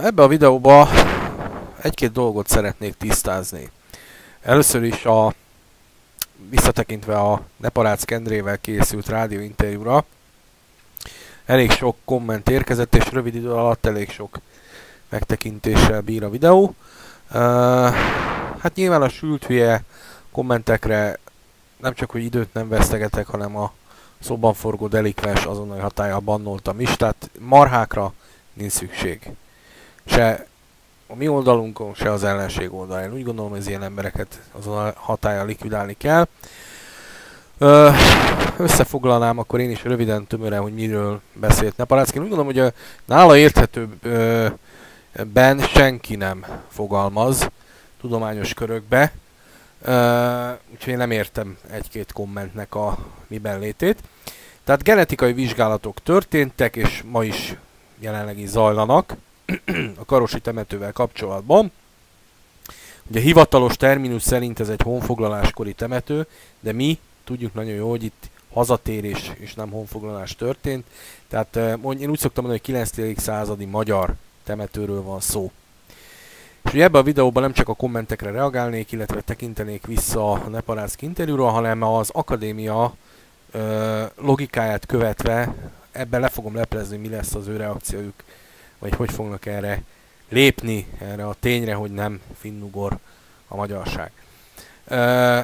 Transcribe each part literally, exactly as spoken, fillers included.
Ebbe a videóba egy-két dolgot szeretnék tisztázni. Először is a visszatekintve a Neparácz Endrével készült rádióinterjúra, elég sok komment érkezett, és rövid idő alatt elég sok megtekintéssel bír a videó. Uh, hát nyilván a sült hülye kommentekre nem csak, hogy időt nem vesztegetek, hanem a szóban forgó delikvens azonnali hatállyal bannoltam is, tehát marhákra nincs szükség. Se a mi oldalunkon, se az ellenség oldalán. Úgy gondolom, hogy az ilyen embereket azon a hatállyal likvidálni kell. Ö, összefoglalnám akkor én is röviden, tömören, hogy miről beszélt Neparácz. Én úgy gondolom, hogy a nála érthetőbben senki nem fogalmaz tudományos körökbe. Ö, úgyhogy én nem értem egy-két kommentnek a miben létét. Tehát genetikai vizsgálatok történtek, és ma is jelenleg is zajlanak a karosi temetővel kapcsolatban. Ugye hivatalos terminus szerint ez egy honfoglaláskori temető, de mi tudjuk nagyon jó, hogy itt hazatérés és nem honfoglalás történt. Tehát én úgy szoktam mondani, hogy kilencedik századi magyar temetőről van szó. És ugye ebben a videóban nem csak a kommentekre reagálnék, illetve tekintenék vissza a Neparácz interjúra, hanem az akadémia ö, logikáját követve ebben le fogom leplezni, mi lesz az ő reakciójuk, vagy hogy fognak erre lépni, erre a tényre, hogy nem finnugor a magyarság. Ö,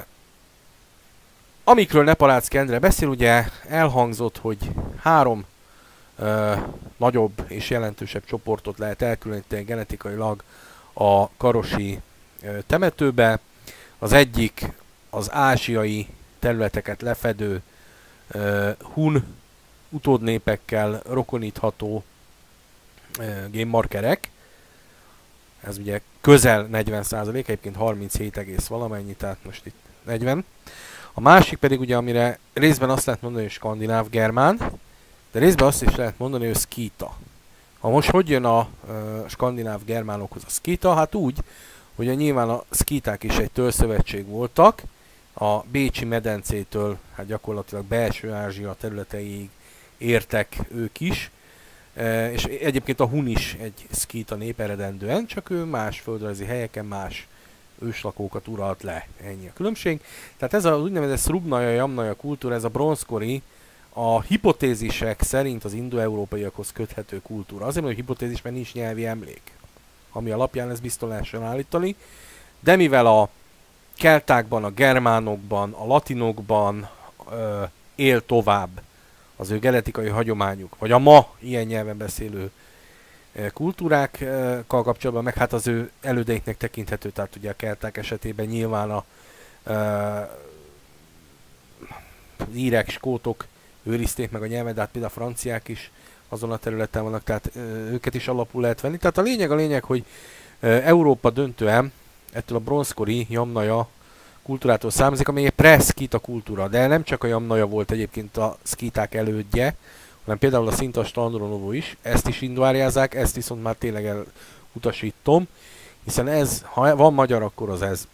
amikről Neparácz Endre beszél, ugye elhangzott, hogy három ö, nagyobb és jelentősebb csoportot lehet elkülöníteni genetikailag a karosi ö, temetőbe. Az egyik az ázsiai területeket lefedő ö, hun utódnépekkel rokonítható uh, génmarkerek. Ez ugye közel negyven százalék, egyébként harminchét egész valamennyi, tehát most itt negyven. A másik pedig ugye, amire részben azt lehet mondani, hogy skandináv germán, de részben azt is lehet mondani, hogy szkíta. Ha most hogy jön a uh, skandináv germánokhoz a szkíta? Hát úgy, hogy a nyilván a szkíták is egy törzszövetség voltak, a Bécsi medencétől hát gyakorlatilag belső Ázsia területeiig értek ők is, e, és egyébként a hun is egy szkíta nép eredendően, csak ő más földrajzi helyeken más őslakókat uralt le, ennyi a különbség. Tehát ez az úgynevezett szrubnaja-jamnaja kultúra, ez a bronzkori, a hipotézisek szerint az indoeurópaiakhoz köthető kultúra. Azért mondom, hogy hipotézis, mert nincs nyelvi emlék, ami alapján ez biztos lehessen állítani, de mivel a keltákban, a germánokban, a latinokban ö, él tovább az ő genetikai hagyományuk, vagy a ma ilyen nyelven beszélő e, kultúrákkal kapcsolatban, meg hát az ő elődeiknek tekinthető, tehát ugye a kelták esetében nyilván a e, az írek, skótok őrizték meg a nyelvet, de hát például a franciák is azon a területen vannak, tehát e, őket is alapul lehet venni. Tehát a lényeg a lényeg, hogy e, Európa döntően ettől a bronzkori jamnaja kultúrától származik, ami egy pre-szkíta kultúra, de nem csak a jamnaja volt egyébként a szkíták elődje, hanem például a Szintas Tandronovó is, ezt is indvárjázzák, ezt viszont már tényleg elutasítom, hiszen ez, ha van magyar, akkor az ez.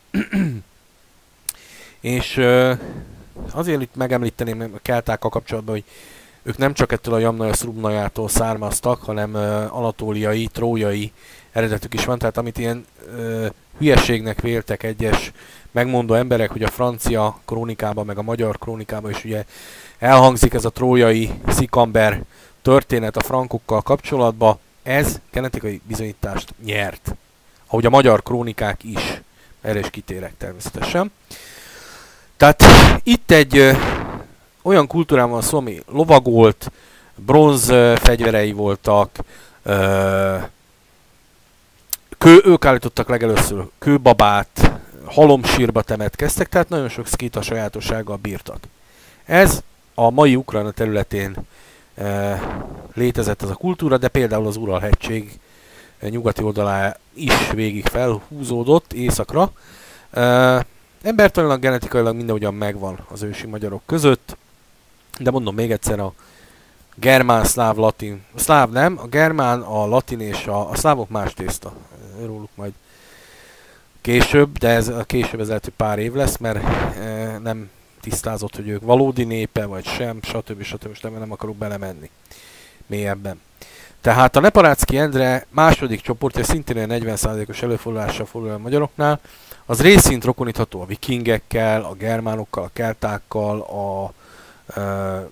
És uh, azért itt megemlíteném a keltákkal kapcsolatban, hogy ők nem csak ettől a jamnaja szrubnajától származtak, hanem uh, anatóliai, trójai eredetük is van, tehát amit ilyen uh, hülyeségnek véltek egyes megmondó emberek, hogy a francia krónikában, meg a magyar krónikában is ugye elhangzik ez a trójai szikamber történet a frankokkal kapcsolatban, ez genetikai bizonyítást nyert. Ahogy a magyar krónikák is. Erre is kitérek természetesen. Tehát itt egy ö, olyan kultúrában van szó, ami lovagolt, bronz fegyverei voltak, ö, kő, ők állítottak legelőször kőbabát, halomsírba temetkeztek, tehát nagyon sok szkíta sajátossággal bírtak. Ez a mai Ukrajna területén e, létezett ez a kultúra, de például az Ural-hegység e, nyugati oldalá is végig felhúzódott északra. E, embertanilag, genetikailag mindenhogyan megvan az ősi magyarok között, de mondom még egyszer, a germán, szláv, latin, a szláv nem, a germán, a latin és a, a szlávok más tészta. Róluk majd később, de ez a később ez lehet, hogy pár év lesz, mert e, nem tisztázott, hogy ők valódi népe, vagy sem, stb. stb. stb. Nem akarok belemenni mélyebben. Tehát a Neparácki Endre második csoportja szintén negyven százalékos előfordulással fordul a magyaroknál, az részint rokonítható a vikingekkel, a germánokkal, a keltákkal, a... Uh,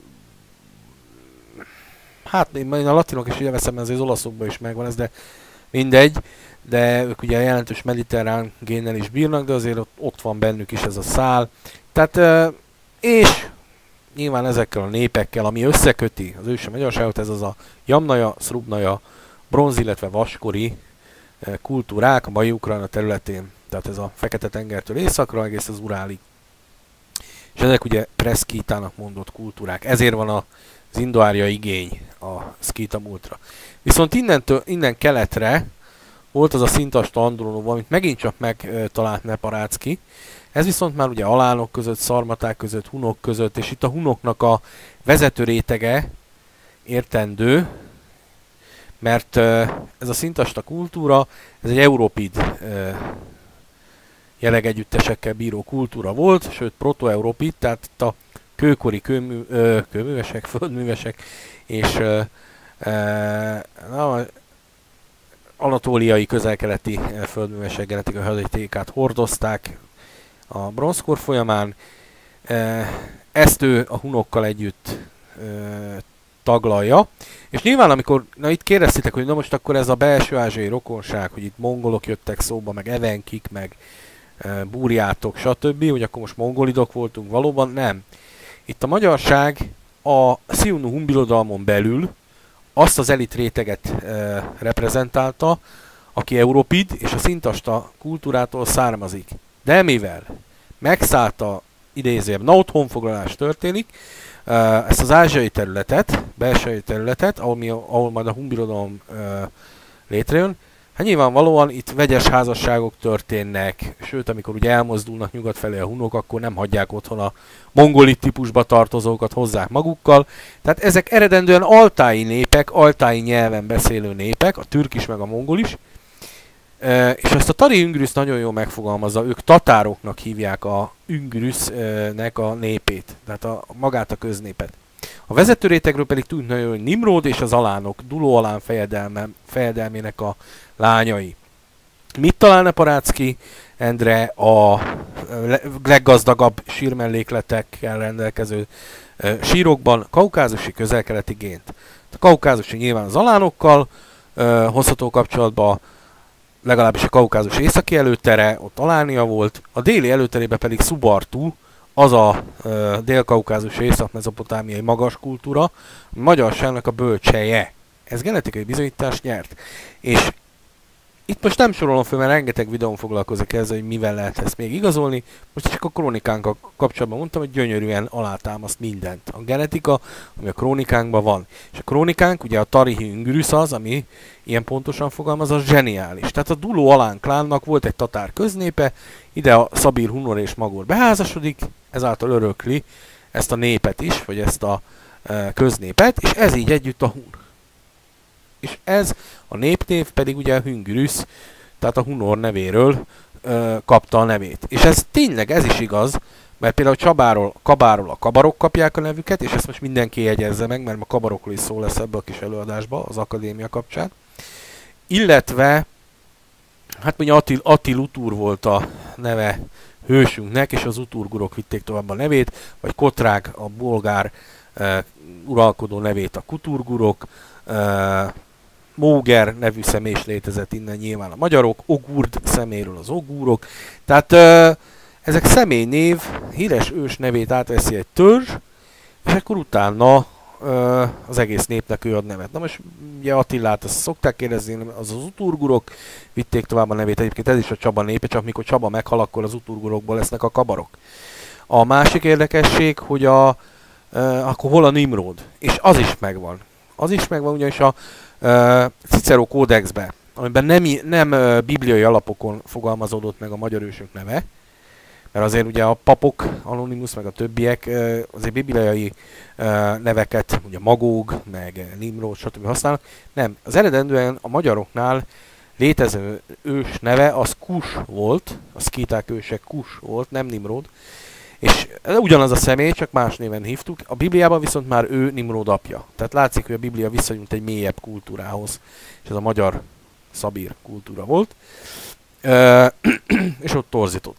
hát én a latinok is ide veszem, azért az olaszokban is megvan ez, de mindegy. De ők ugye jelentős mediterrán génnel is bírnak, de azért ott, ott van bennük is ez a szál. Tehát, uh, és nyilván ezekkel a népekkel, ami összeköti az ősi magyarságot, ez az a jamnaja, szrubnaja, bronz, illetve vaskori uh, kultúrák a mai Ukrajna területén. Tehát ez a Fekete-tengertől északra, egész az Urálig. És ezek ugye preszkítának mondott kultúrák. Ezért van az indoárja igény a szkíta múltra. Viszont innentől, innen keletre volt az a szintasta Andronov, amit megint csak megtalált Neparácki. Ez viszont már ugye alánok között, szarmaták között, hunok között, és itt a hunoknak a vezető rétege értendő, mert ez a szintasta kultúra, ez egy európid jelegegyüttesekkel bíró kultúra volt, sőt proto-európid, tehát itt a kőkori kőmű, ö, kőművesek, földművesek és ö, ö, na, anatóliai közel-keleti földművesek genetikai hagyatékát hordozták a bronzkor folyamán. Ezt ő a hunokkal együtt ö, taglalja. És nyilván amikor, na itt kérdeztétek, hogy na most akkor ez a belső ázsiai rokonság, hogy itt mongolok jöttek szóba, meg evenkik, meg e, búrjátok, stb., hogy akkor most mongolidok voltunk, valóban nem. Itt a magyarság a Sziunu-Hun birodalmon belül azt az elit réteget e, reprezentálta, aki európid és a szintasta kultúrától származik. De mivel megszállta, idézőjebb, na ott honfoglalás történik, ezt az ázsiai területet, belső területet, ahol, mi, ahol majd a Hun birodalom létrejön, hát nyilvánvalóan itt vegyes házasságok történnek, sőt, amikor ugye elmozdulnak nyugat felé a hunok, akkor nem hagyják otthon a mongolit típusba tartozókat, hozzák magukkal. Tehát ezek eredendően altái népek, altái nyelven beszélő népek, a türk is meg a mongol is. És ezt a Tari Üngrüsz nagyon jól megfogalmazza, ők tatároknak hívják a Üngrüsznek a népét, tehát a, magát a köznépet. A vezető rétegről pedig tudjuk nagyon, hogy Nimród és az alánok, Duló alán fejedelme, fejedelmének a lányai. Mit talál Neparácki Endre a leggazdagabb sírmellékletekkel rendelkező sírokban? Kaukázusi közel-keleti gént. A kaukázusi nyilván az alánokkal hozható kapcsolatba, legalábbis a Kaukázus északi előtere, ott Alánia volt, a déli előterében pedig Szubartú, az a uh, dél-kaukázus észak-mezopotámiai magas kultúra, a magyarságnak a bölcselje. Ez genetikai bizonyítást nyert. És itt most nem sorolom föl, mert rengeteg videón foglalkozik ezzel, hogy mivel lehet ezt még igazolni. Most csak a krónikánkkal kapcsolatban mondtam, hogy gyönyörűen alátámaszt mindent. A genetika, ami a krónikánkban van. És a krónikánk, ugye a Tarihi Üngrüsz az, ami ilyen pontosan fogalmaz, az zseniális. Tehát a Duló alán klánnak volt egy tatár köznépe, ide a Szabír, Hunor és Magor beházasodik, ezáltal örökli ezt a népet is, vagy ezt a e, köznépet, és ez így együtt a Hun. És ez a népnév pedig ugye a Hüngürüsz, tehát a Hunor nevéről ö, kapta a nevét. És ez tényleg, ez is igaz, mert például Csabáról, Kabáról a kabarok kapják a nevüket, és ezt most mindenki jegyezze meg, mert a kabarokról is szó lesz ebbe a kis előadásba, az akadémia kapcsán. Illetve, hát mondja Attil, Attil Utur volt a neve hősünknek, és az uturgurok vitték tovább a nevét, vagy Kotrág, a bolgár uh, uralkodó nevét a kuturgurok, uh, Móger nevű személy is létezett innen nyilván a magyarok, Ogurd személyről az ogúrok. Tehát uh, ezek személynév, híres ős nevét átveszi egy törzs, és akkor utána uh, az egész népnek ő ad nevet. Na most ugye Attilát azt szokták kérdezni, az az uturgurok vitték tovább a nevét. Egyébként ez is a Csaba népe, csak mikor Csaba meghal, akkor az uturgurokból lesznek a kabarok. A másik érdekesség, hogy a, uh, akkor hol a Nimród, és az is megvan. Az is megvan, ugyanis a uh, Cicero kódexbe, amiben nem, nem uh, bibliai alapokon fogalmazódott meg a magyar ősök neve, mert azért ugye a papok, Anonymous, meg a többiek uh, azért bibliai uh, neveket, ugye Magóg, meg Nimród, stb. Használnak. Nem, az eredendően a magyaroknál létező ős neve az Kus volt, a szkíták őse Kus volt, nem Nimród, És ugyanaz a személy, csak más néven hívtuk, a Bibliában viszont már ő Nimród apja. Tehát látszik, hogy a Biblia visszanyúlt egy mélyebb kultúrához, és ez a magyar szabír kultúra volt, és ott torzított.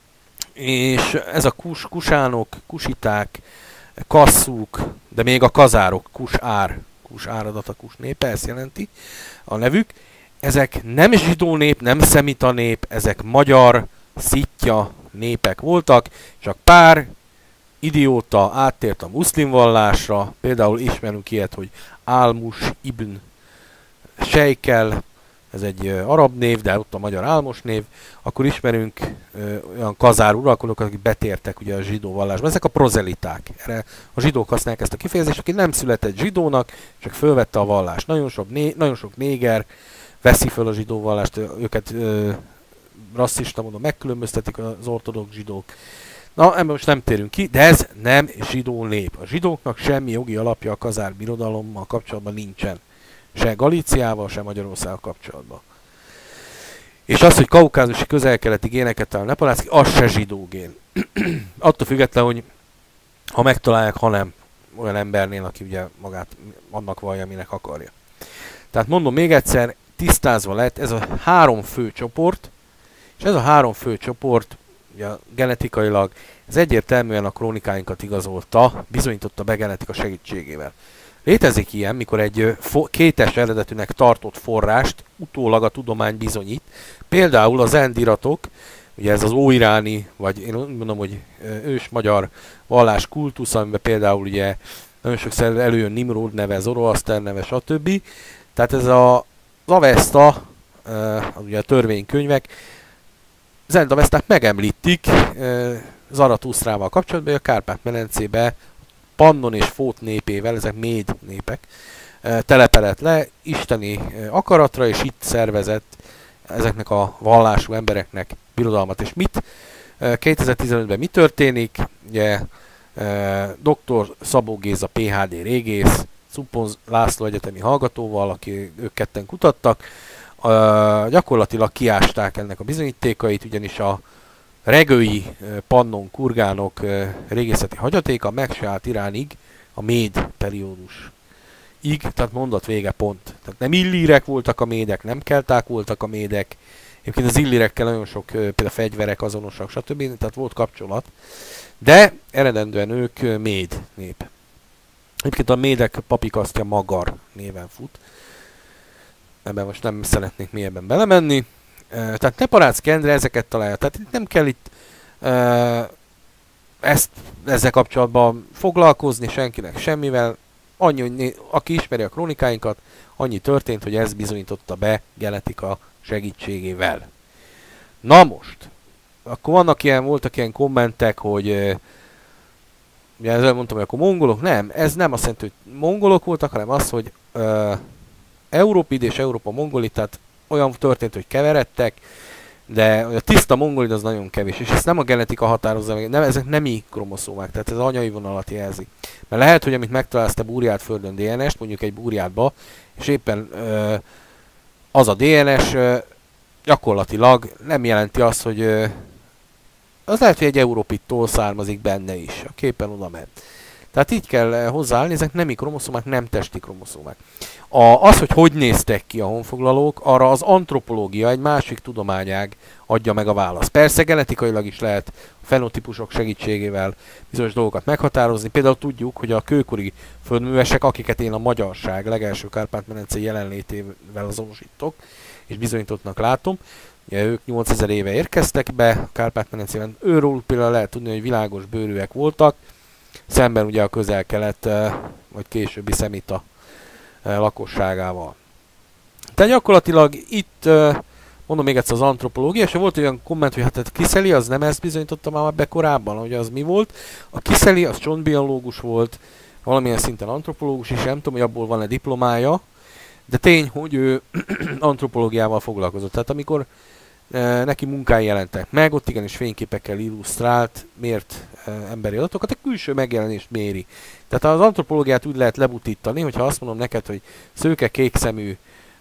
És ez a kus, kusánok, kusiták, kasszúk, de még a kazárok, kusár, kusáradat, a kus népe, ezt jelenti a nevük. Ezek nem zsidó nép, nem szemita nép, ezek magyar, szitja népek voltak, csak pár idióta áttért a muszlim vallásra, például ismerünk ilyet, hogy Álmus ibn Sejkel, ez egy uh, arab név, de ott a magyar Álmos név, akkor ismerünk uh, olyan kazár uralkodókat, akik betértek ugye a zsidó vallásba. Ezek a prozeliták. Erre a zsidók használják ezt a kifejezést, aki nem született zsidónak, csak fölvette a vallást. Nagyon sok, né nagyon sok néger veszi föl a zsidó vallást, őket uh, rasszista módon megkülönböztetik az ortodox zsidók. Na, ebben most nem térünk ki, de ez nem zsidó nép. A zsidóknak semmi jogi alapja a kazár birodalommal kapcsolatban nincsen. Se Galíciával, se Magyarországgal kapcsolatban. És az, hogy kaukázusi közel-keleti géneket talál Nepalászki, az se zsidó gén. Attól függetlenül, hogy ha megtalálják, ha nem olyan embernél, aki ugye magát annak vallja, aminek akarja. Tehát mondom még egyszer, tisztázva lett ez a három fő csoport, és ez a három fő csoport, ugye genetikailag, ez egyértelműen a krónikáinkat igazolta, bizonyította be genetika segítségével. Létezik ilyen, mikor egy kétes eredetűnek tartott forrást utólag a tudomány bizonyít. Például az endiratok, ugye ez az óiráni, vagy én mondom, hogy ős magyar vallás kultusz, amiben például ugye nagyon sokszor előjön Nimród neve, Zoroaszter neve, stb. Tehát ez a, az Avesta, az ugye a törvénykönyvek, Zendavesztát megemlítik Zaratusztrával kapcsolatban, hogy a Kárpát-medencébe Pannon és Fót népével, ezek méd népek, telepedett le isteni akaratra, és itt szervezett ezeknek a vallású embereknek birodalmat. És mit? kétezer-tizenötben mi történik? Ugye doktor Szabó Géza pé há dé régész, Cupon László egyetemi hallgatóval, aki ők ketten kutattak, gyakorlatilag kiásták ennek a bizonyítékait, ugyanis a regői pannon kurgánok régészeti hagyatéka meg se állt Iránig a méd periódus. Ig, tehát mondat vége pont. Tehát nem illírek voltak a médek, nem kelták voltak a médek. Egyébként az illírekkel nagyon sok például fegyverek azonosak, stb. Tehát volt kapcsolat. De eredendően ők méd nép. Egyébként a médek papikasztja Magar néven fut. Ebben most nem szeretnék mélyebben belemenni. Tehát Neparászki Endre ezeket találja. Tehát itt nem kell itt uh, ezt, ezzel kapcsolatban foglalkozni senkinek semmivel. Annyi, hogy aki ismeri a krónikáinkat, annyi történt, hogy ez bizonyította be genetika segítségével. Na most, akkor vannak ilyen, voltak ilyen kommentek, hogy uh, ugye ezzel mondtam, hogy akkor mongolok. Nem, ez nem azt jelenti, hogy mongolok voltak, hanem az, hogy uh, Európid és Európa mongolit, tehát olyan történt, hogy keveredtek, de a tiszta mongolid az nagyon kevés, és ezt nem a genetika határozza meg, nem, ezek nemi kromoszómák, tehát ez az anyai vonalat jelzi. Mert lehet, hogy amit megtalálsz te Búriát földön dé en est, mondjuk egy Búriátba, és éppen ö, az a dé en es ö, gyakorlatilag nem jelenti azt, hogy ö, az lehet, hogy egy Európidtól származik benne is, a képen oda ment. Tehát így kell hozzáállni, ezek nemi kromoszómák, nem testi kromoszómák. A, az, hogy hogy néztek ki a honfoglalók, arra az antropológia, egy másik tudományág adja meg a választ. Persze genetikailag is lehet a fenotípusok segítségével bizonyos dolgokat meghatározni. Például tudjuk, hogy a kőkori földművesek, akiket én a magyarság legelső Kárpát-medencei jelenlétével azonosítok, és bizonyítottnak látom, ugye ők nyolcezer éve érkeztek be Kárpát-medencében. Őről például lehet tudni, hogy világos bőrűek voltak, szemben ugye a közel-kelet, vagy későbbi szemita lakosságával. Tehát gyakorlatilag itt, mondom még egyszer, az antropológia, és volt olyan komment, hogy hát a Kiszeli az nem ezt bizonyította már be korábban, hogy az mi volt. A Kiszeli az csontbiológus volt, valamilyen szinten antropológus is, nem tudom, hogy abból van-e diplomája, de tény, hogy ő antropológiával foglalkozott. Tehát amikor neki munkái jelentek meg, ott igenis fényképekkel illusztrált, mért emberi adatokat, a külső megjelenést méri. Tehát az antropológiát úgy lehet lebutítani, hogyha azt mondom neked, hogy szőke kékszemű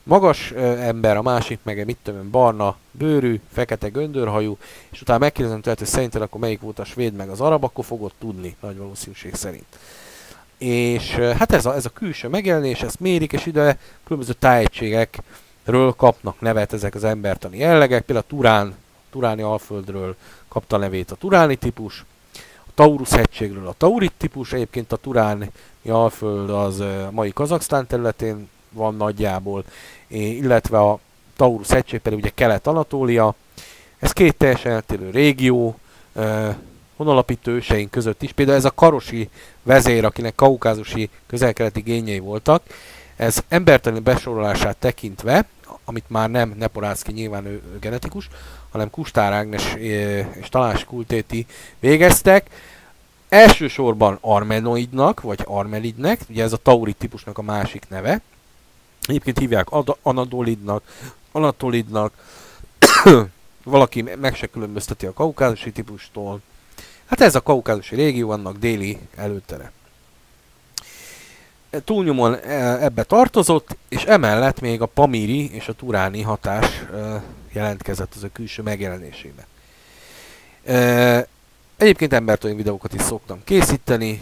magas ö, ember, a másik meg mit tudom, barna bőrű, fekete göndörhajú, és utána megkérdezem tőle, hogy szerinted akkor melyik volt a svéd meg az arab, akkor fogod tudni, nagy valószínűség szerint. És hát ez a, ez a külső megjelenés, ezt mérik, és ide különböző tájegységekről kapnak nevet ezek az embertani jellegek. Például a Turán, Turáni alföldről kapta nevét a turáni típus, a Taurus hegységről a taurit típus, egyébként a Turáni alföld az a mai Kazaksztán területén van nagyjából, illetve a Taurus hegység pedig ugye Kelet-Anatólia. Ez két teljesen eltérő régió, honalapító őseink között is. Például ez a karosi vezér, akinek kaukázusi közel-keleti génjei voltak, ez embertani besorolását tekintve, amit már nem Neporászki, nyilván ő, ő genetikus, hanem Kustár Ágnes és Talási Kultéti végeztek. Elsősorban armenoidnak, vagy armelidnek, ugye ez a tauri típusnak a másik neve. Egyébként hívják anadolidnak, anatolidnak, valaki meg se különbözteti a kaukázusi típustól. Hát ez a kaukázusi régió, annak déli előtere. Túlnyomon ebbe tartozott, és emellett még a pamíri és a turáni hatás jelentkezett az a külső megjelenésébe. Egyébként embertani videókat is szoktam készíteni,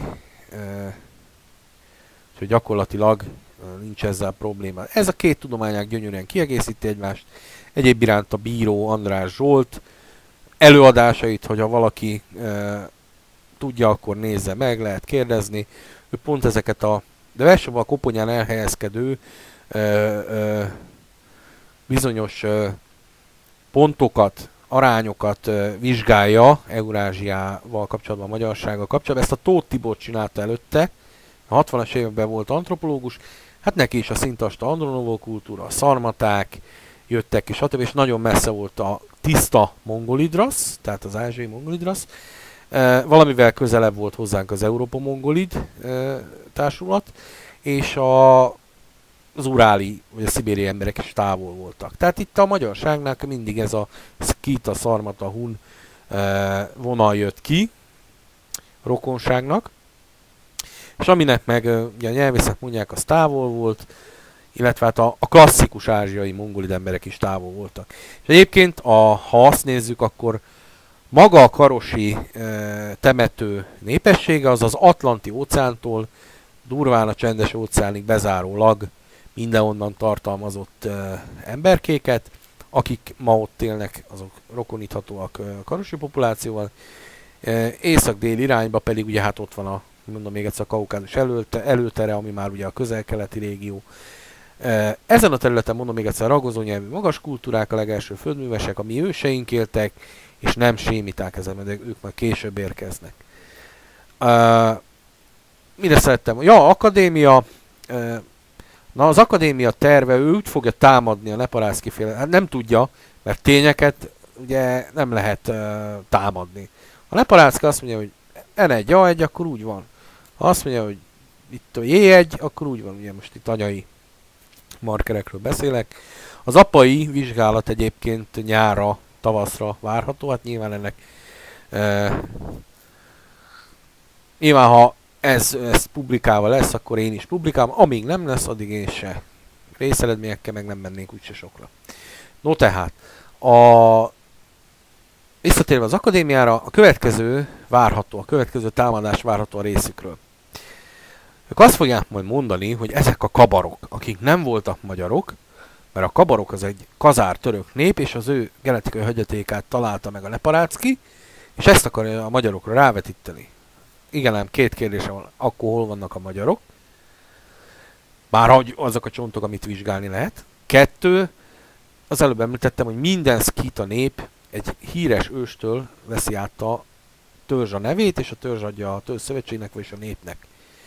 úgyhogy gyakorlatilag nincs ezzel probléma. Ez a két tudományág gyönyörűen kiegészíti egymást. Egyéb iránt a bíró András Zsolt előadásait, hogyha valaki e, tudja, akkor nézze meg, lehet kérdezni. Ő pont ezeket a, de elsősorban a koponyán elhelyezkedő e, e, bizonyos e, pontokat, arányokat e, vizsgálja Eurázsiával kapcsolatban, a magyarsággal kapcsolatban. Ezt a Tóth Tibor csinálta előtte, a hatvanas években volt antropológus, hát neki is a szintasta andronovó kultúra, a szarmaták jöttek, és stb. És nagyon messze volt a tiszta mongolidrasz, tehát az ázsiai mongolidrasz. E, valamivel közelebb volt hozzánk az Európa-mongolid e, társulat, és a, az uráli, vagy a szibériai emberek is távol voltak. Tehát itt a magyarságnak mindig ez a szkíta, szarmata, hun e, vonal jött ki, rokonságnak, és aminek meg ugye a nyelvészek mondják, az távol volt, illetve hát a, a klasszikus ázsiai mongolid emberek is távol voltak. És egyébként, a, ha azt nézzük, akkor maga a karosi e, temető népessége az az Atlanti óceántól durván a Csendes óceánig bezárólag mindenonnan tartalmazott e, emberkéket, akik ma ott élnek, azok rokoníthatóak a karosi populációval. E, észak-dél irányba pedig ugye hát ott van a, mondom még egyszer, a Kaukázus előte, előtere, ami már ugye a közel-keleti régió. Ezen a területen, mondom még egyszer, ragozó nyelvű magas kultúrák, a legelső földművesek, a mi őseink éltek, és nem sémiták ezen, mert ők már később érkeznek. Uh, mire szerettem? Ja, akadémia. Uh, na, az akadémia terve, ő úgy fogja támadni a Neporászki féle. Hát nem tudja, mert tényeket ugye nem lehet uh, támadni. A Neporászki azt mondja, hogy en egy, a egy, akkor úgy van. Ha azt mondja, hogy itt a jé egy, akkor úgy van, ugye most itt anyai markerekről beszélek. Az apai vizsgálat egyébként nyárra, tavaszra várható, hát nyilván ennek e, nyilván ha ez, ez publikálva lesz, akkor én is publikálom, amíg nem lesz, addig én se. Részeredményekkel meg nem mennék úgyse sokra. No tehát, a visszatérve az akadémiára, a következő várható, a következő támadás várható a részükről. Ők azt fogják majd mondani, hogy ezek a kabarok, akik nem voltak magyarok, mert a kabarok az egy kazár török nép, és az ő genetikai hagyatékát találta meg a Neporászki, és ezt akarja a magyarokra rávetíteni. Igen, ám két kérdése van, akkor hol vannak a magyarok? Bár hogy azok a csontok, amit vizsgálni lehet. Kettő, az előbb említettem, hogy minden szkíta nép egy híres őstől veszi át a törzs a nevét, és a törzs adja a törzs szövetségnek, vagy a népnek.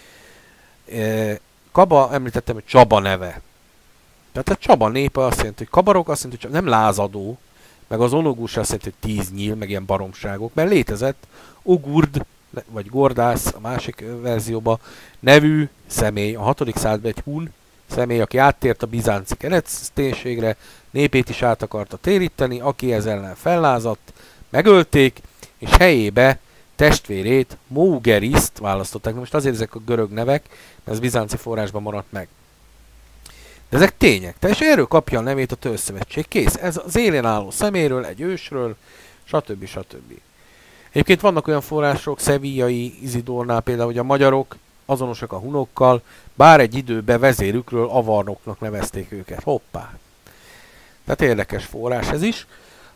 Kaba, említettem, hogy Csaba neve. Tehát a Csaba népe azt jelenti, hogy kabarok, azt jelenti, hogy nem lázadó, meg az onogús azt jelenti, hogy tíz nyíl, meg ilyen baromságok, mert létezett Ogurd, vagy Gordász, a másik verzióban nevű személy, a hatodik században egy hun személy, aki áttért a bizánci kereszténységre, népét is át akarta téríteni, aki ez ellen fellázadt, megölték, és helyébe testvérét, Mógeriszt választották. Most azért ezek a görög nevek, mert ez bizánci forrásban maradt meg. De ezek tények. És erről kapja a nevét a Törzszövetség. Kész. Ez az élén álló szeméről, egy ősről, stb. stb. Egyébként vannak olyan források, Szevillai Izidornál például, hogy a magyarok azonosak a hunokkal, bár egy időben vezérükről avarnoknak nevezték őket. Hoppá! Tehát érdekes forrás ez is.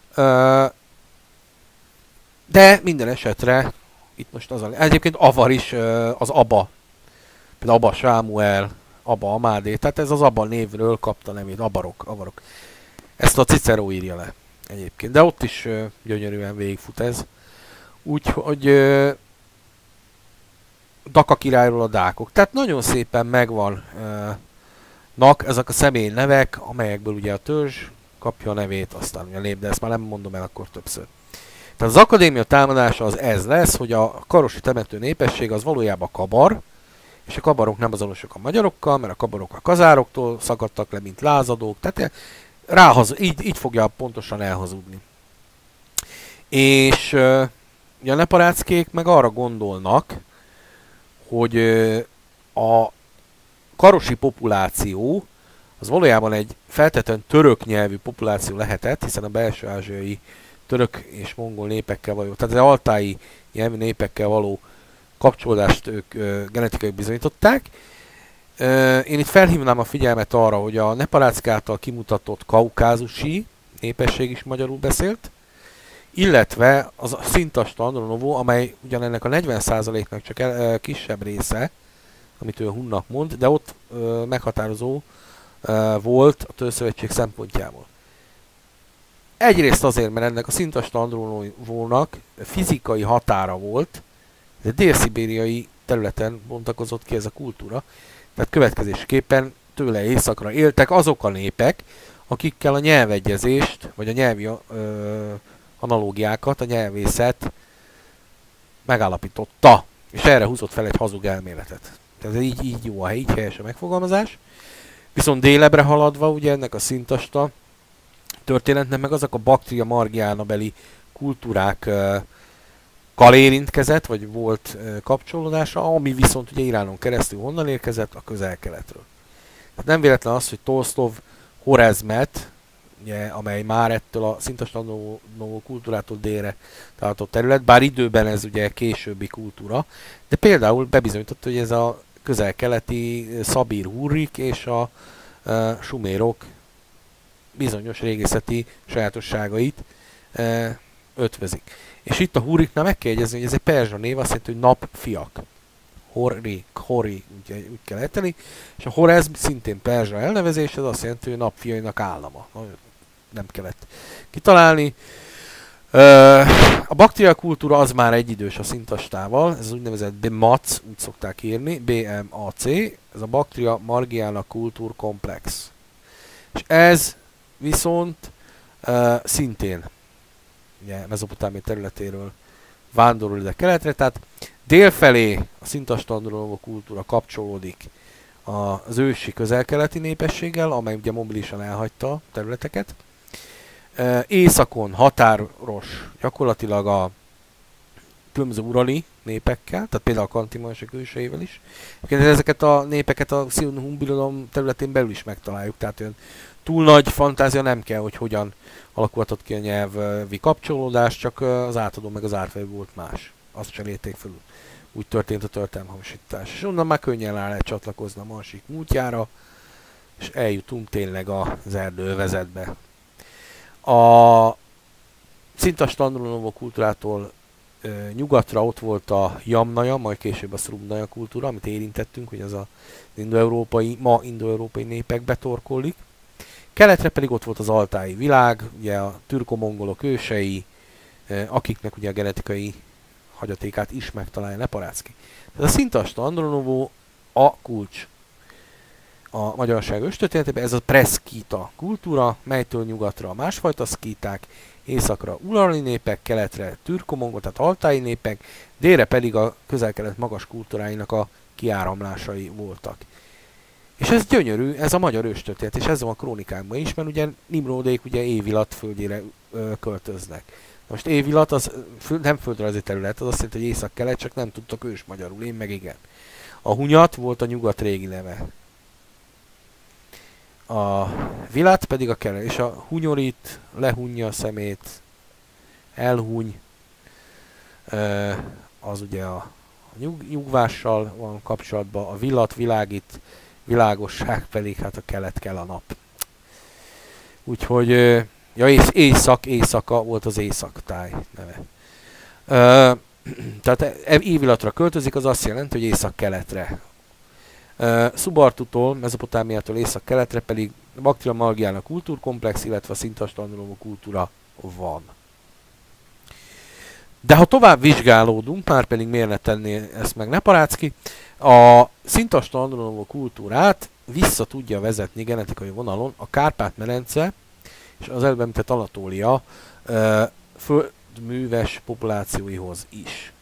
De minden esetre, itt most az a... Egyébként avar is az Aba. Például Aba Sámuel, Aba Amádé, tehát ez az Aba névről kapta nevét, Abarok, Avarok. Ezt a Cicero írja le egyébként, de ott is gyönyörűen végigfut ez. Úgyhogy Daka királyról a dákok. Tehát nagyon szépen megvannak ezek a személynevek, amelyekből ugye a törzs kapja a nevét, aztán ugye a nép, de ezt már nem mondom el akkor többször. Tehát az akadémia támadása az ez lesz, hogy a karosi temető népesség az valójában kabar, és a kabarok nem azonosak a magyarokkal, mert a kabarok a kazároktól szakadtak le, mint lázadók, tehát ráhaz, így, így fogja pontosan elhazudni. És ugye a neparáckék meg arra gondolnak, hogy a karosi populáció az valójában egy feltétlenül török nyelvű populáció lehetett, hiszen a belső-ázsiai török és mongol népekkel való, tehát az altái nyelvű népekkel való kapcsolódást ők ö, genetikai bizonyították. Ö, én itt felhívnám a figyelmet arra, hogy a neparáck által kimutatott kaukázusi népesség is magyarul beszélt, illetve az a szintasta Andronovo, amely ugyan ennek a negyven százaléknak csak el, ö, kisebb része, amit ő hunnak mond, de ott ö, meghatározó ö, volt a Törzszövetség szempontjából. Egyrészt azért, mert ennek a szintasta Andronovónak fizikai határa volt, de dél-szibériai területen bontakozott ki ez a kultúra. Tehát következésképpen tőle északra éltek azok a népek, akikkel a nyelvegyezést, vagy a nyelvi ö, analógiákat, a nyelvészet megállapította. És erre húzott fel egy hazug elméletet. Tehát így, így jó a hely, így helyes a megfogalmazás. Viszont délebre haladva, ugye ennek a szintasta történetnek meg azok a Baktria Margiana beli kultúrák ö, kal érintkezett, vagy volt e, kapcsolódása, ami viszont ugye Iránon keresztül honnan érkezett? A Közel-Keletről. Tehát nem véletlen az, hogy Tolsztov Horezmet, ugye, amely már ettől a szintasta-Andronovo kultúrától délre található terület, bár időben ez ugye későbbi kultúra, de például bebizonyította, hogy ez a közel-keleti Szabír hurrik és a e, sumérok bizonyos régészeti sajátosságait e, ötvözik. És itt a hurriknál meg kell jegyezni, hogy ez egy perzsa név, azt jelenti, hogy napfiak. Horri, Hori, úgy, úgy kell ejteni. És a Horezm szintén perzsa elnevezés, ez azt jelenti, hogy napfiainak állama. Nem kellett kitalálni. A Baktria kultúra az már egyidős a szintastával, ez az úgynevezett Bemac, úgy szokták írni, B M A C, ez a Baktria Margiana kultúr komplex. És ez viszont uh, szintén ugye Mezopotámia területéről vándorol ide keletre, tehát délfelé a szintasta Andronovo kultúra kapcsolódik az ősi közel-keleti népességgel, amely ugye mobilisan elhagyta a területeket. Északon határos gyakorlatilag a különböző urali népekkel, tehát például a kantimaisak őseivel is. Ezeket a népeket a Szilon-Hun birodalom területén belül is megtaláljuk, tehát olyan túl nagy fantázia nem kell, hogy hogyan alakulhatott ki a nyelvi kapcsolódás, csak az átadó meg az átvevő volt más. Azt cserélték fel. Úgy történt a történelmhamisítás. És onnan már könnyen rá lehet csatlakozni a másik múltjára, és eljutunk tényleg az erdőövezetbe. A szintasta Andronovo kultúrától e, nyugatra ott volt a Jamnaja, majd később a Szrubnaja kultúra, amit érintettünk, hogy az az indoeurópai, ma indoeurópai népek betorkollik. Keletre pedig ott volt az altái világ, ugye a türko-mongolok ősei, akiknek ugye a genetikai hagyatékát is megtalálja Neparácki. Tehát a szintasta Andronovo a kulcs a magyarság őstörténetében, ez a preszkíta kultúra, melytől nyugatra a másfajta szkíták, északra urali népek, keletre türko-mongol, tehát altái népek, délre pedig a közel-kelet magas kultúráinak a kiáramlásai voltak. És ez gyönyörű, ez a magyar őstörténet, és ez van a krónikákban is, mert ugye Nimrodék ugye Évilat földjére ö, költöznek. Most Évilat az nem földrajzi terület, az azt jelenti, hogy észak-kelet, csak nem tudtak ős magyarul, én meg igen. A Hunyat volt a nyugat régi neve. a vilát pedig a kelet, és a hunyorit lehunja a szemét, elhuny, az ugye a nyug, nyugvással van kapcsolatban, a villat világít, világosság pedig hát a kelet kell a nap. Úgyhogy, ja, ész, éjszak, éjszaka volt az északtáj neve. Ö, tehát évillatra költözik, az azt jelenti, hogy észak-keletre. Szubartutól, Mezopotámiától észak-keletre pedig Baktria Margiának kultúrkomplex, illetve a szintastalanuló kultúra van. De ha tovább vizsgálódunk, már pedig miért ne tenné ezt meg Neparácki, a szintastalanuló kultúrát vissza tudja vezetni genetikai vonalon a Kárpát-medence és az előbb említett Anatólia földműves populációihoz is.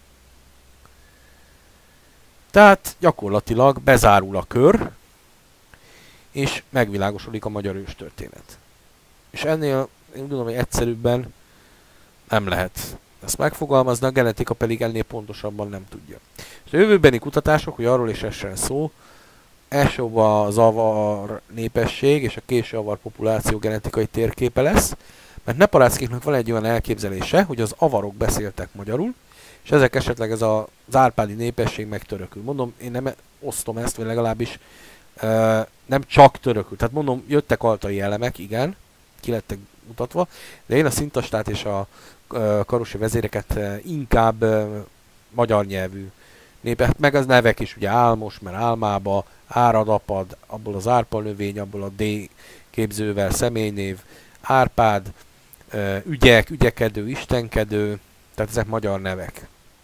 Tehát gyakorlatilag bezárul a kör, és megvilágosodik a magyar őstörténet. És ennél, én gondolom, hogy egyszerűbben nem lehet ezt megfogalmazni, a genetika pedig ennél pontosabban nem tudja. És a jövőbeni kutatások, hogy arról is essen szó, elsősorban az avar népesség és a késő avar populáció genetikai térképe lesz, mert Neparáckéknak van egy olyan elképzelése, hogy az avarok beszéltek magyarul, és ezek esetleg ez az árpádi népesség meg törökül. Mondom, én nem osztom ezt, vagy legalábbis uh, nem csak törökül. Tehát mondom, jöttek altai elemek, igen, ki lettek mutatva, de én a szintastát és a uh, karosi vezéreket uh, inkább uh, magyar nyelvű népek, meg az nevek is, ugye Álmos, mert Álmába, Áradapad, abból az árpa növény, abból a D képzővel személynév, Árpád, uh, ügyek, ügyekedő, istenkedő, tehát ezek magyar nevek.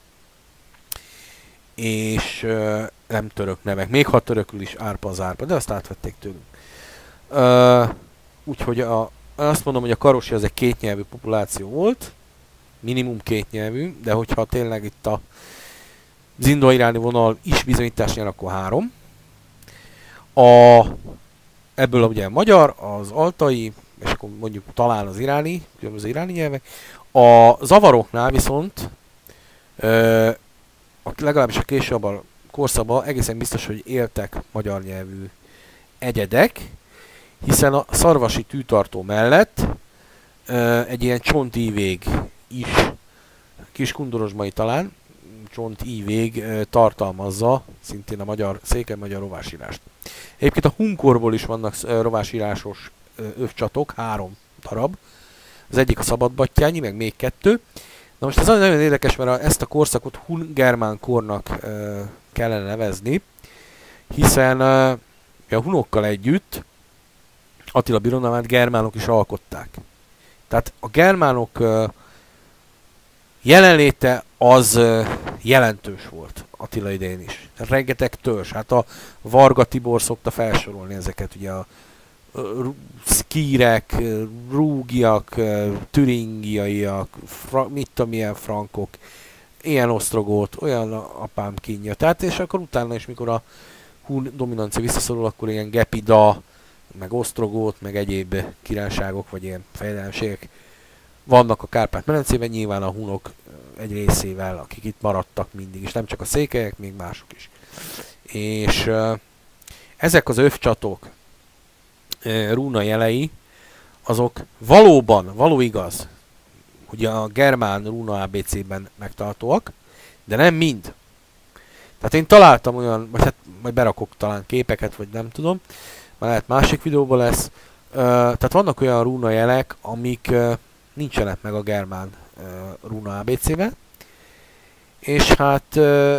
És uh, nem török nevek. Még ha törökül is Árpa az Árpa, de azt átvették tőlünk. Uh, Úgyhogy a, azt mondom, hogy a karosi az egy kétnyelvű populáció volt. Minimum kétnyelvű, de hogyha tényleg itt a az indo-iráni vonal is bizonyítás nyer, akkor három. A, ebből ugye a magyar, az altai, és akkor mondjuk talán az iráni, különböző iráni nyelvek. A zavaroknál viszont ö, a, legalábbis a később a korszakban egészen biztos, hogy éltek magyar nyelvű egyedek, hiszen a szarvasi tűtartó mellett ö, egy ilyen csontívég is, Kiskundorozsmai talán, csontívég ö, tartalmazza szintén a magyar, székely magyar rovásírást. Egyébként a hunkorból is vannak ö, rovásírásos ö, övcsatok, három darab. Az egyik a Szabadbattyányi, meg még kettő. Na most ez nagyon érdekes, mert a, ezt a korszakot hun-germán kornak ö, kellene nevezni, hiszen ö, a hunokkal együtt Attila birodalmát germánok is alkották. Tehát a germánok ö, jelenléte az ö, jelentős volt Attila idején is. Tehát rengeteg törzs. Hát a Varga Tibor szokta felsorolni ezeket, ugye a szkírek, rúgiak, türingiaiak, mit tudom, milyen frankok, ilyen osztrogót, olyan apám kínja. Tehát, és akkor utána is, mikor a hun dominancia visszaszorul, akkor ilyen gepida, meg osztrogót, meg egyéb királyságok, vagy ilyen fejlelemségek vannak a Kárpát-medencében, nyilván a hunok egy részével, akik itt maradtak mindig, és nem csak a székelyek, még mások is. És uh, ezek az övcsatok, rúna jelei, azok valóban, való igaz, hogy a germán rúna á bé cében megtalálhatóak, de nem mind. Tehát én találtam olyan, vagy hát majd berakok talán képeket, vagy nem tudom, már lehet másik videóban lesz. Uh, tehát vannak olyan rúna jelek, amik uh, nincsenek meg a germán uh, rúna á bé cében, és hát uh,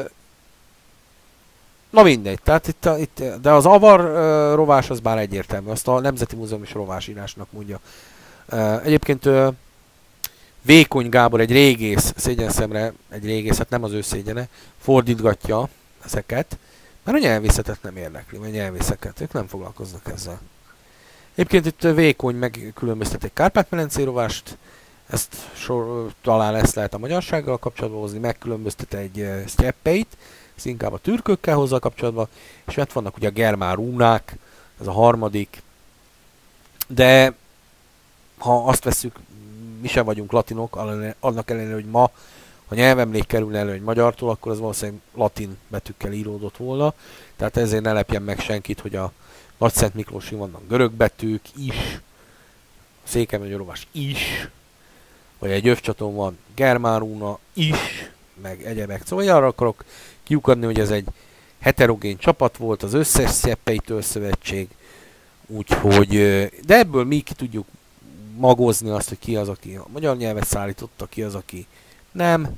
na mindegy, tehát itt, a, itt, de az avar uh, rovás az bár egyértelmű, azt a Nemzeti Múzeum is rovásírásnak mondja. Uh, egyébként uh, Vékony Gábor, egy régész, szégyenszemre egy régész, hát nem az ő szégyene, fordítgatja ezeket, mert a nyelvészetet nem érdekli, mert a nyelvészeket, ők nem foglalkoznak ezzel. Egyébként itt Vékony megkülönböztet egy Kárpát-medencei rovást, ezt sor, talán ezt lehet a magyarsággal kapcsolatban hozni, megkülönböztet egy uh, sztyeppeit, ez inkább a türkökkel hozzá kapcsolatban, és hát vannak ugye a germán rúnák, ez a harmadik, de ha azt vesszük, mi sem vagyunk latinok, annak ellenére, hogy ma ha nyelvemlék kerülne elő egy magyartól, akkor az valószínűleg latin betűkkel íródott volna. Tehát ezért ne lepjen meg senkit, hogy a Nagyszent Miklósin vannak görög betűk is, a Székelylovas is, vagy egy övcsaton van germán rúna is, meg egyebek. Szóval arra akarok kiukadni, hogy ez egy heterogén csapat volt, az összes Szeppei Törzszövetség, úgyhogy, de ebből mi ki tudjuk magozni azt, hogy ki az, aki a magyar nyelvet szállította, ki az, aki nem.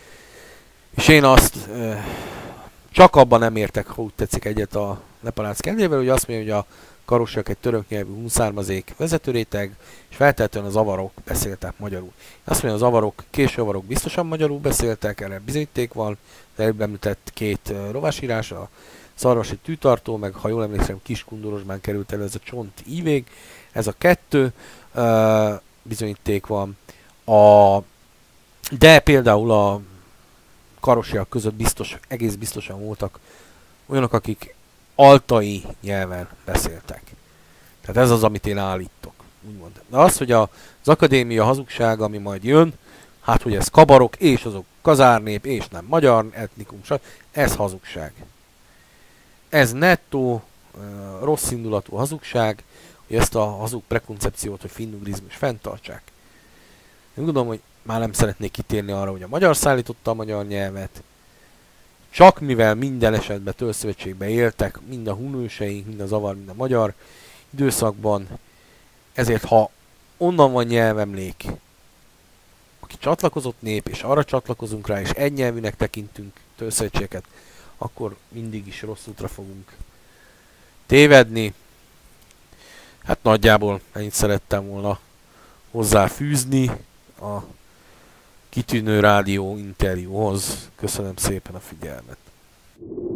És én azt csak abban nem értek, ha úgy tetszik, egyet a Nepalác kedvével, hogy azt mondja, hogy a karosiak egy török nyelvű hunszármazék vezetőréteg, és feltétlenül az avarok beszéltek magyarul. Azt mondja, az avarok, késő avarok biztosan magyarul beszéltek, erre bizonyíték van, az előbb említett két rovásírás, a szarvasi tűtartó, meg ha jól emlékszem, Kiskundorosban került elő ez a csont ívég, ez a kettő uh, bizonyíték van. A, de például a karosiak között biztos, egész biztosan voltak olyanok, akik altai nyelven beszéltek. Tehát ez az, amit én állítok, úgymond. De az, hogy a, az akadémia hazugság, ami majd jön, hát hogy ez kabarok, és azok kazárnép, és nem magyar etnikum, ez hazugság. Ez nettó, uh, rossz indulatú hazugság, hogy ezt a hazug prekoncepciót, hogy finnugrizmus fenntartsák. Én gondolom, hogy már nem szeretnék kitérni arra, hogy a magyar szállította a magyar nyelvet, csak mivel minden esetben törzszövetségben éltek, mind a hunőseink, mind a zavar, mind a magyar időszakban, ezért ha onnan van nyelvemlék, aki csatlakozott nép, és arra csatlakozunk rá, és egy nyelvűnek tekintünk törzszövetségeket, akkor mindig is rossz útra fogunk tévedni. Hát nagyjából ennyit szerettem volna hozzáfűzni a kitűnő rádió interjúhoz. Köszönöm szépen a figyelmet.